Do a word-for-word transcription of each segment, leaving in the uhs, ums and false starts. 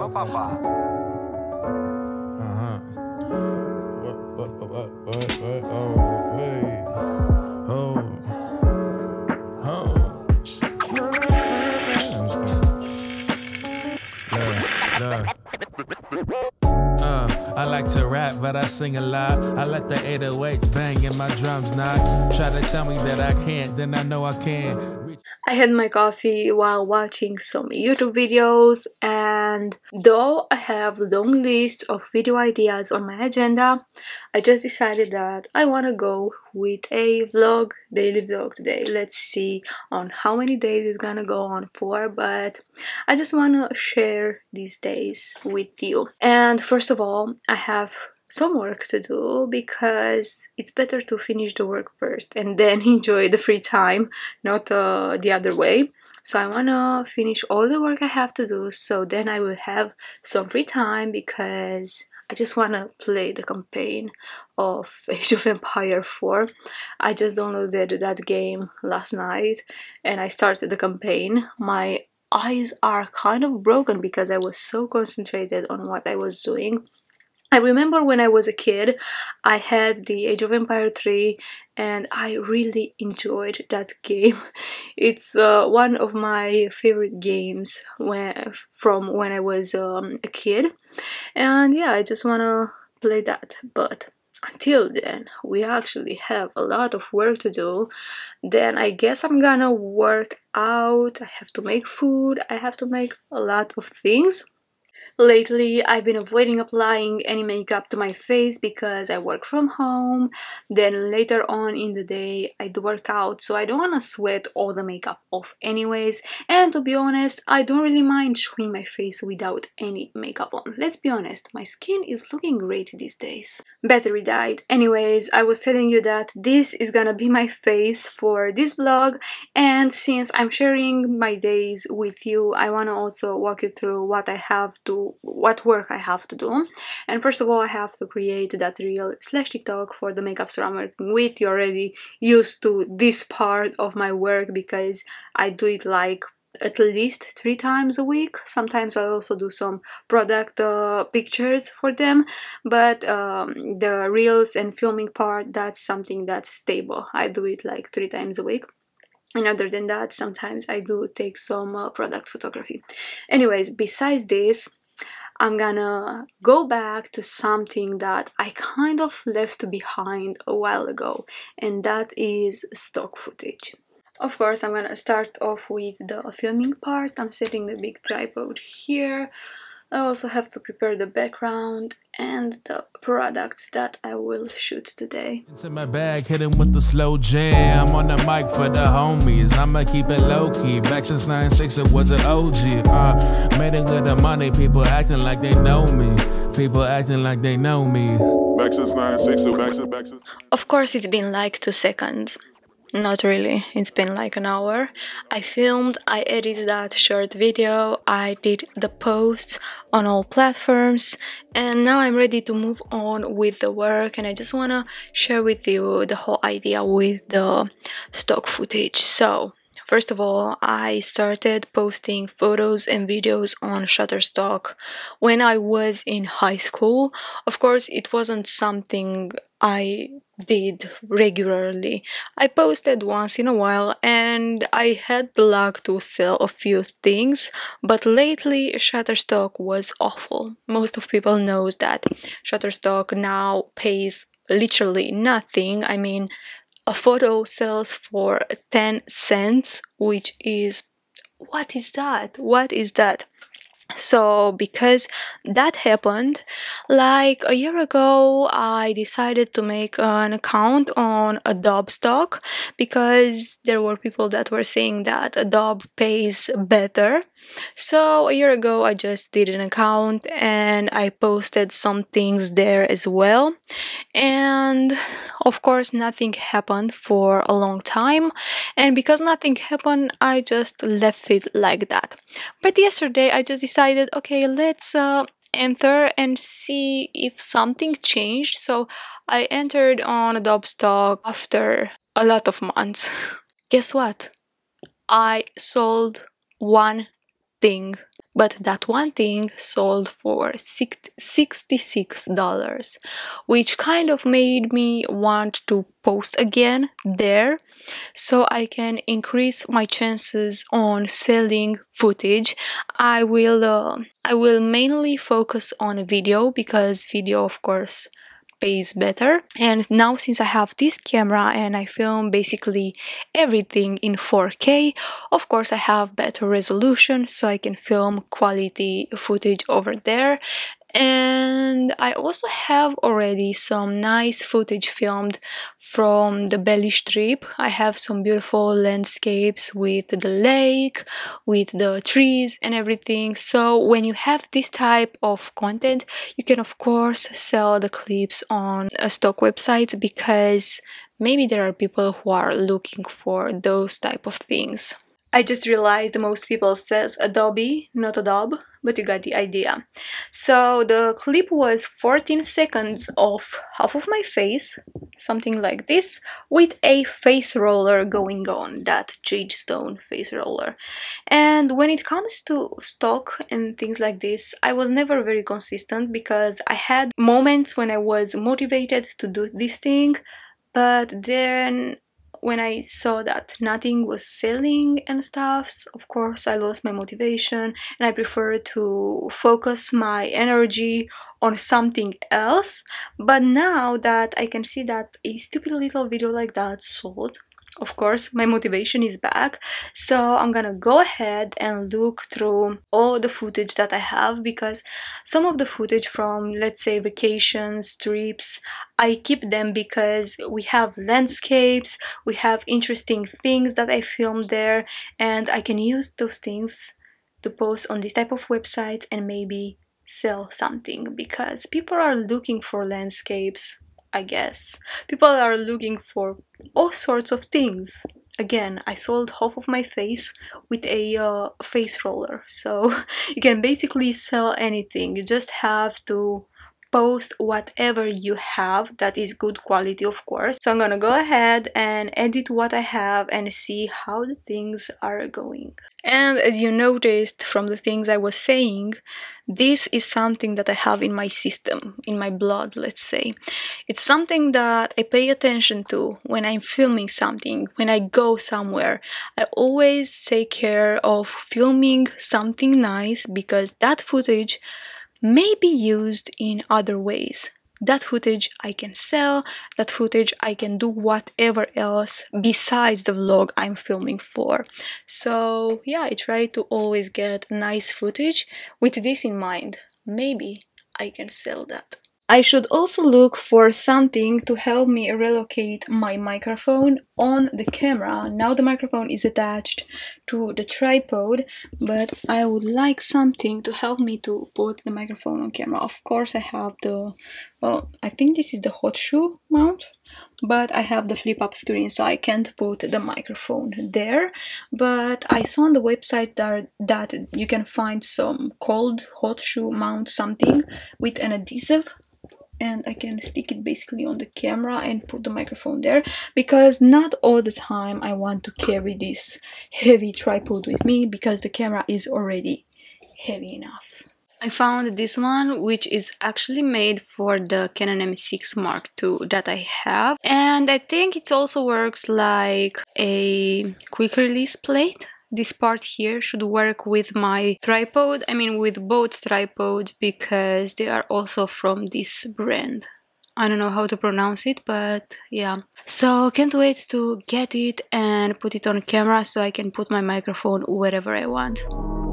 Hello, Papa. Uh-huh. What, what, what, what, what, oh, hey, oh, oh. I'm just gonna, look, look. Uh, I like to rap, but I sing a lot. I let the eight oh eights bang and my drums knock. Try to tell me that I can't, then I know I can. I had my coffee while watching some YouTube videos, and though I have a long list of video ideas on my agenda, I just decided that I want to go with a vlog, daily vlog today. Let's see on how many days it's gonna go on for, but I just want to share these days with you. And first of all, I have some work to do because it's better to finish the work first and then enjoy the free time, not uh, the other way. So I want to finish all the work I have to do, so then I will have some free time, because I just want to play the campaign of Age of Empire four. I just downloaded that game last night and I started the campaign. My eyes are kind of broken because I was so concentrated on what I was doing. I remember when I was a kid, I had the Age of Empire three and I really enjoyed that game. It's uh, one of my favorite games when, from when I was um, a kid. And yeah, I just wanna play that. But until then, we actually have a lot of work to do. Then I guess I'm gonna work out, I have to make food, I have to make a lot of things. Lately, I've been avoiding applying any makeup to my face because I work from home. Then later on in the day, I do work out, so I don't want to sweat all the makeup off anyways. And to be honest, I don't really mind showing my face without any makeup on. Let's be honest, my skin is looking great these days. Battery died. Anyways, I was telling you that this is gonna be my face for this vlog, and since I'm sharing my days with you, I want to also walk you through what I have to what work I have to do. And first of all, I have to create that reel slash TikTok for the makeup store I'm working with. You're already used to this part of my work because I do it like at least three times a week. Sometimes I also do some product uh, pictures for them, but um, the reels and filming part, that's something that's stable. I do it like three times a week. And other than that, sometimes I do take some uh, product photography. Anyways, besides this, I'm gonna go back to something that I kind of left behind a while ago, and that is stock footage. Of course, I'm gonna start off with the filming part. I'm setting the big tripod here. I also have to prepare the background and the products that I will shoot today. Into my bag, hit him with the slow jam. On the mic for the homies, I'ma keep it low-key. Back since ninety-six, it was an O G. Uh, made it with the money, people acting like they know me. People acting like they know me. Back since ninety-six, so back since, back since... Of course, it's been like two seconds. Not really, it's been like an hour. I filmed, I edited that short video, I did the posts on all platforms, and now I'm ready to move on with the work, and I just wanna share with you the whole idea with the stock footage. So, first of all, I started posting photos and videos on Shutterstock when I was in high school. Of course, it wasn't something I did regularly. I posted once in a while and I had the luck to sell a few things, but lately Shutterstock was awful. Most of people knows that Shutterstock now pays literally nothing. I mean, a photo sells for ten cents, which is, what is that? What is that? So because that happened, like a year ago, I decided to make an account on Adobe Stock because there were people that were saying that Adobe pays better. So a year ago, I just did an account and I posted some things there as well. And of course, nothing happened for a long time. And because nothing happened, I just left it like that. But yesterday, I just decided, okay, let's uh, enter and see if something changed. So I entered on Adobe Stock after a lot of months. Guess what? I sold one thing. but that one thing sold for sixty-six dollars, which kind of made me want to post again there so I can increase my chances on selling footage. I will uh, I will mainly focus on video because video, of course, pays better. And now since I have this camera and I film basically everything in four K, of course I have better resolution so I can film quality footage over there. And I also have already some nice footage filmed from the Bellish trip. I have some beautiful landscapes with the lake, with the trees and everything. So when you have this type of content, you can of course sell the clips on a stock website because maybe there are people who are looking for those type of things. I just realized most people says Adobe, not Adobe, but you got the idea. So the clip was fourteen seconds of half of my face, something like this, with a face roller going on, that jade stone face roller. And when it comes to stock and things like this, I was never very consistent because I had moments when I was motivated to do this thing, but then when I saw that nothing was selling and stuff, of course I lost my motivation and I prefer to focus my energy on something else. But now that I can see that a stupid little video like that sold, of course my motivation is back. So I'm gonna go ahead and look through all the footage that I have, because some of the footage from, let's say, vacations, trips, I keep them because we have landscapes, we have interesting things that I filmed there, and I can use those things to post on this type of websites and maybe sell something, because people are looking for landscapes, I guess. People are looking for all sorts of things. Again, I sold half of my face with a uh, face roller, so you can basically sell anything. You just have to post whatever you have that is good quality, of course. So I'm gonna go ahead and edit what I have and see how the things are going. And as you noticed from the things I was saying, this is something that I have in my system, in my blood, let's say. It's something that I pay attention to when I'm filming something, when I go somewhere. I always take care of filming something nice because that footage may be used in other ways. That footage I can sell, that footage I can do whatever else besides the vlog I'm filming for. So yeah, I try to always get nice footage with this in mind. Maybe I can sell that. I should also look for something to help me relocate my microphone on the camera. Now the microphone is attached to the tripod, but I would like something to help me to put the microphone on camera. Of course I have the, well, I think this is the hot shoe mount, but I have the flip up screen, so I can't put the microphone there. But I saw on the website that, that you can find some cold hot shoe mount something with an adhesive, and I can stick it basically on the camera and put the microphone there, because not all the time I want to carry this heavy tripod with me because the camera is already heavy enough. I found this one, which is actually made for the Canon M six Mark two that I have, and I think it also works like a quick release plate. This part here should work with my tripod, I mean with both tripods, because they are also from this brand. I don't know how to pronounce it, but yeah. So can't wait to get it and put it on camera so I can put my microphone wherever I want.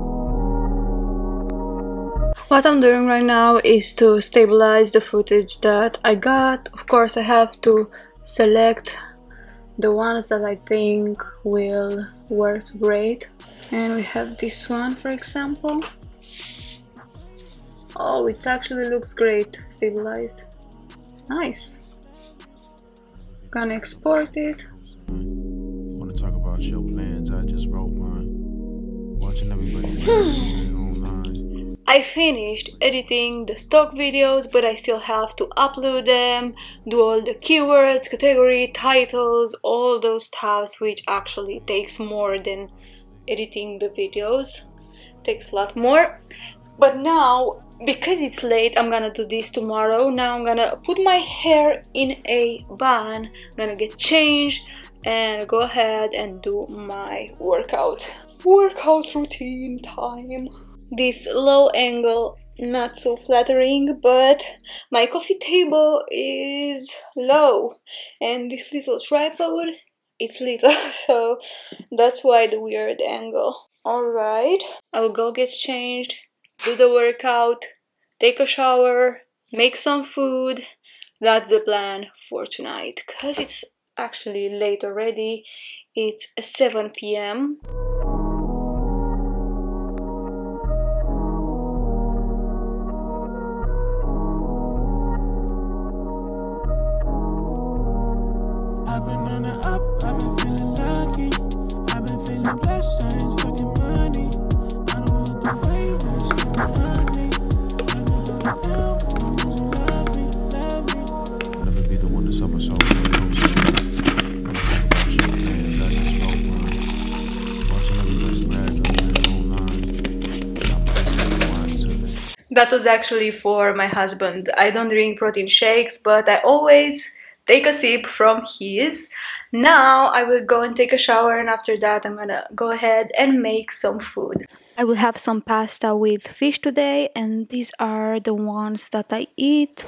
What I'm doing right now is to stabilize the footage that I got. Of course I have to select the ones that I think will work great. And we have this one, for example. Oh, it actually looks great, stabilized. Nice. Gonna export it. Want to talk about your plans? I just wrote mine. Watching everybody I finished editing the stock videos, but I still have to upload them, do all the keywords, category, titles, all those tasks, which actually takes more than editing the videos. takes a lot more. But now, because it's late, I'm gonna do this tomorrow. Now I'm gonna put my hair in a bun, I'm gonna get changed and go ahead and do my workout. Workout routine time. This low angle, not so flattering, but my coffee table is low and this little tripod, it's little, so that's why the weird angle. Alright, I'll go get changed, do the workout, take a shower, make some food. That's the plan for tonight, because it's actually late already. It's seven p m I've been on the up, I've been feeling lucky. I've been feeling blessed, I ain't talking money. I don't look away when it's getting ugly. I know how to down when you love me, love me. I'll never be the one to sell my soul for a no cent. I'm talking about shit, man, I just smoke mine. Watching everybody brag on their own lines. I'm listening, watch to them. That was actually for my husband. I don't drink protein shakes, but I always take a sip from his. Now I will go and take a shower, and after that I'm gonna go ahead and make some food. I will have some pasta with fish today, and these are the ones that I eat.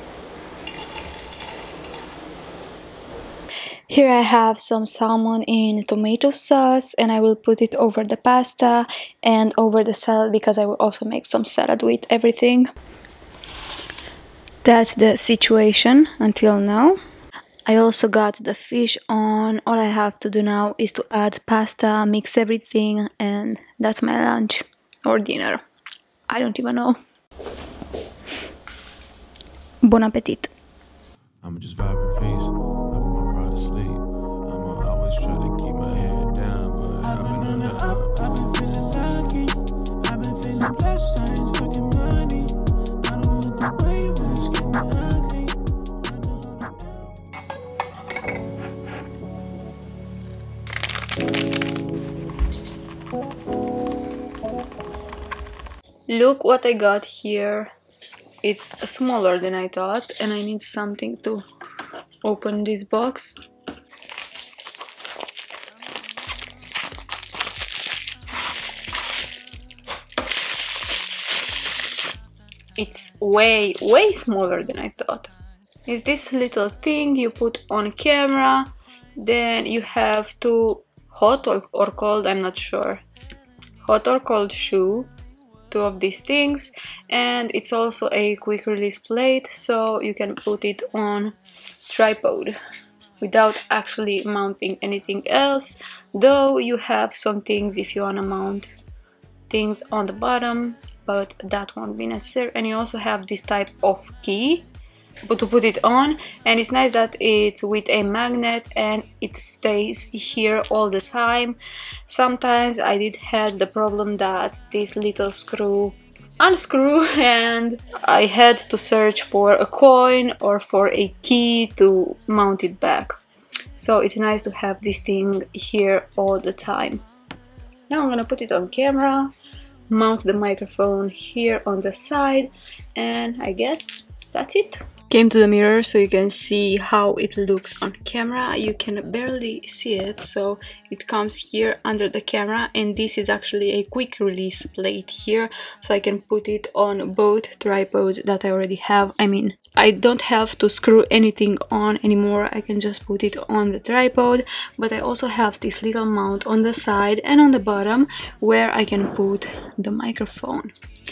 Here I have some salmon in tomato sauce, and I will put it over the pasta and over the salad, because I will also make some salad with everything. That's the situation until now. I also got the fish on. All I have to do now is to add pasta, mix everything, and that's my lunch or dinner. I don't even know. Bon appetit. I'ma just vibe in peace. I put my pride to sleep. I'ma always try to keep my head down, but I've been on the up. I've been feeling lucky. I've been feeling blessed. I ain't talking money. I don't look away when it's getting ugly. I know how to Look what I got here. It's smaller than I thought, and I need something to open this box. It's way, way smaller than I thought. It's this little thing you put on camera, then you have to hot or, or cold, I'm not sure, hot or cold shoe, two of these things, and it's also a quick release plate, so you can put it on tripod without actually mounting anything else, though you have some things if you want to mount things on the bottom, but that won't be necessary. And you also have this type of key but to put it on, and it's nice that it's with a magnet and it stays here all the time. Sometimes I did have the problem that this little screw unscrew and I had to search for a coin or for a key to mount it back, so it's nice to have this thing here all the time. Now I'm gonna put it on camera, mount the microphone here on the side, and I guess that's it. Came to the mirror so you can see how it looks on camera. You can barely see it, so it comes here under the camera, and this is actually a quick release plate here, so I can put it on both tripods that I already have. I mean, I don't have to screw anything on anymore, I can just put it on the tripod, but I also have this little mount on the side and on the bottom where I can put the microphone,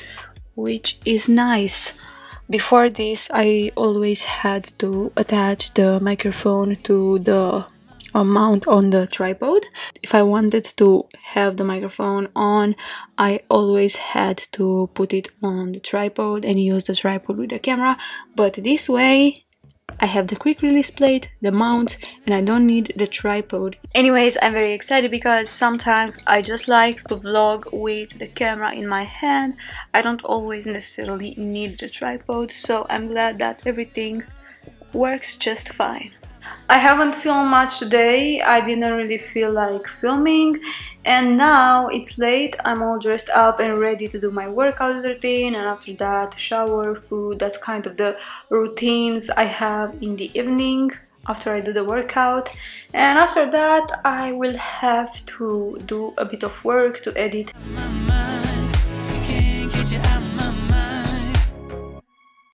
which is nice. Before this, I always had to attach the microphone to the uh, mount on the tripod. If I wanted to have the microphone on, I always had to put it on the tripod and use the tripod with the camera. But this way, I have the quick release plate, the mount, and I don't need the tripod. Anyways, I'm very excited because sometimes I just like to vlog with the camera in my hand. I don't always necessarily need the tripod, so I'm glad that everything works just fine. I haven't filmed much today. I didn't really feel like filming, and now it's late. I'm all dressed up and ready to do my workout routine, and after that shower, food. That's kind of the routines I have in the evening after I do the workout. And after that I will have to do a bit of work to edit. My mind, can't get you out.